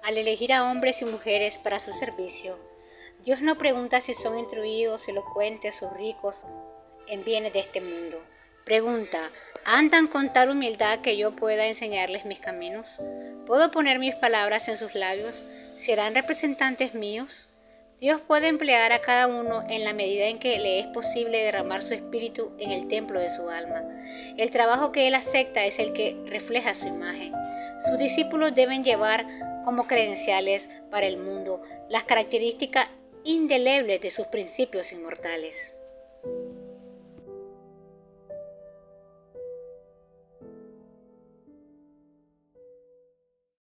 al elegir a hombres y mujeres para su servicio. Dios no pregunta si son instruidos, elocuentes o ricos en bienes de este mundo. Pregunta, ¿andan con tal humildad que yo pueda enseñarles mis caminos? ¿Puedo poner mis palabras en sus labios? ¿Serán representantes míos? Dios puede emplear a cada uno en la medida en que le es posible derramar su espíritu en el templo de su alma. El trabajo que Él acepta es el que refleja su imagen. Sus discípulos deben llevar como credenciales para el mundo las características indelebles de sus principios inmortales.